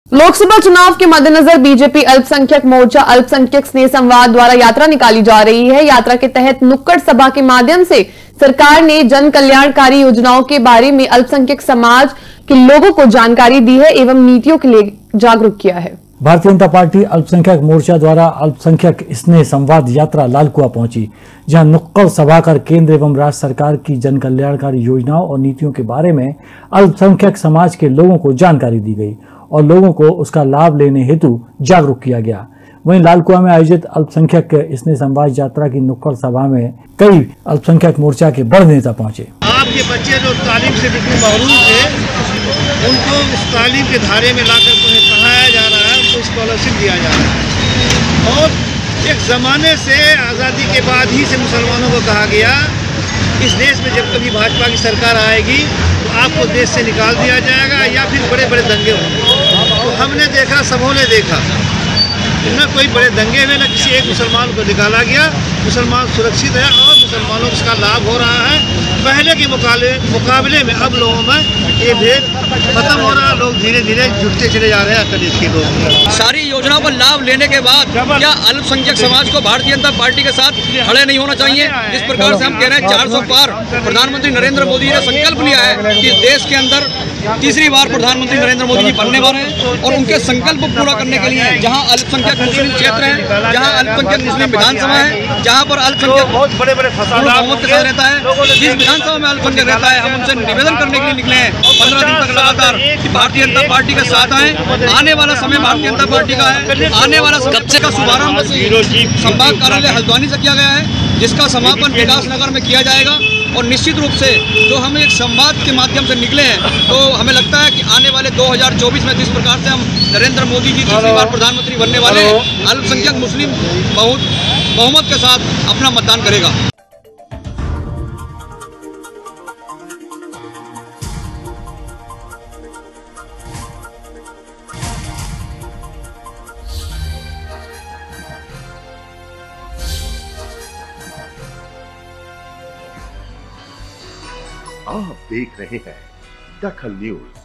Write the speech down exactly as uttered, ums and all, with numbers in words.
लोकसभा चुनाव के मद्देनजर बीजेपी अल्पसंख्यक मोर्चा अल्पसंख्यक स्नेह संवाद द्वारा यात्रा निकाली जा रही है। यात्रा के तहत नुक्कड़ सभा के माध्यम से सरकार ने जन कल्याणकारी योजनाओं के बारे में अल्पसंख्यक समाज के लोगों को जानकारी दी है एवं नीतियों के लिए जागरूक किया है। भारतीय जनता पार्टी अल्पसंख्यक मोर्चा द्वारा अल्पसंख्यक स्नेह संवाद यात्रा लालकुआ पहुंची, जहां नुक्कड़ सभा कर केंद्र एवं राज्य सरकार की जन कल्याणकारी योजनाओं और नीतियों के बारे में अल्पसंख्यक समाज के लोगों को जानकारी दी गई और लोगों को उसका लाभ लेने हेतु जागरूक किया गया। वहीं लालकुआ में आयोजित अल्पसंख्यक स्नेह संवाद यात्रा की नुक्कड़ सभा में कई अल्पसंख्यक मोर्चा के बड़े नेता पहुंचे। आपके बच्चे जो तालीम से बिल्कुल महरूम थे, उनको इस तालीम के धारे में लाकर उन्हें पढ़ाया जा रहा है, उनको स्कॉलरशिप दिया जा रहा है। और एक ज़माने से आज़ादी के बाद ही से मुसलमानों को कहा गया, इस देश में जब कभी भाजपा की सरकार आएगी तो आपको देश से निकाल दिया जाएगा या फिर बड़े बड़े दंगे होंगे। तो हमने देखा, सबों ने देखा, न कोई बड़े दंगे हुए, न किसी एक मुसलमान को निकाला गया। मुसलमान सुरक्षित है और मुसलमानों को इसका लाभ हो रहा है। पहले के मुकाबले मुकाबले में अब लोगों में ये भेद खत्म हो रहा है। लोग धीरे धीरे जुटते चले जा रहे हैं अकलियत के लोग। सारी योजनाओं का लाभ लेने के बाद क्या अल्पसंख्यक समाज को भारतीय जनता पार्टी के साथ खड़े नहीं होना चाहिए? जिस प्रकार से हम कह रहे हैं चार सौ पार, प्रधानमंत्री नरेंद्र मोदी ने संकल्प लिया है कि देश के अंदर तीसरी बार प्रधानमंत्री नरेंद्र मोदी जी बनने वाले हैं और उनके संकल्प पूरा करने के लिए जहां अल्पसंख्यक मुस्लिम क्षेत्र है, जहां अल्पसंख्यक मुस्लिम विधानसभा है, जहां पर अल्पसंख्यक बहुत बड़े बड़े बहुमत के साथ रहता है, जिस विधानसभा में अल्पसंख्यक रहता है, हम उनसे निवेदन करने के लिए निकले हैं पंद्रह दिन तक लगातार कि भारतीय जनता पार्टी के साथ आए। आने वाला समय भारतीय जनता पार्टी का है। आने वाला कब्जे का शुभारंभ संभाग कार्यालय हल्द्वानी से किया गया है, जिसका समापन विकास नगर में किया जाएगा। और निश्चित रूप से जो हम एक संवाद के माध्यम से निकले हैं, तो हमें लगता है कि आने वाले दो हज़ार चौबीस में जिस प्रकार से हम नरेंद्र मोदी जी तीसरी बार प्रधानमंत्री बनने वाले हैं, अल्पसंख्यक मुस्लिम बहुत बहुमत के साथ अपना मतदान करेगा। आप देख रहे हैं दखल न्यूज।